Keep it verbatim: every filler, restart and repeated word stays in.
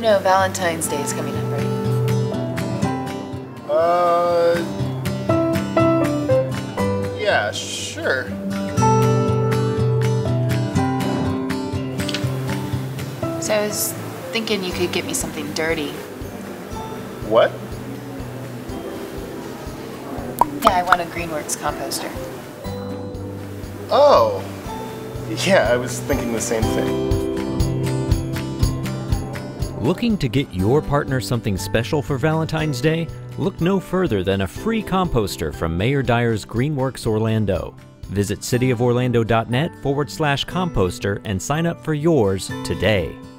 know Valentine's Day is coming up, right? Uh... Yeah, sure. So I was thinking you could get me something dirty. What? Yeah, I want a Green Works Composter. Oh. Yeah, I was thinking the same thing. Looking to get your partner something special for Valentine's Day? Look no further than a free composter from Mayor Dyer's Green Works Orlando. Visit cityoforlando.net forward slash composter and sign up for yours today.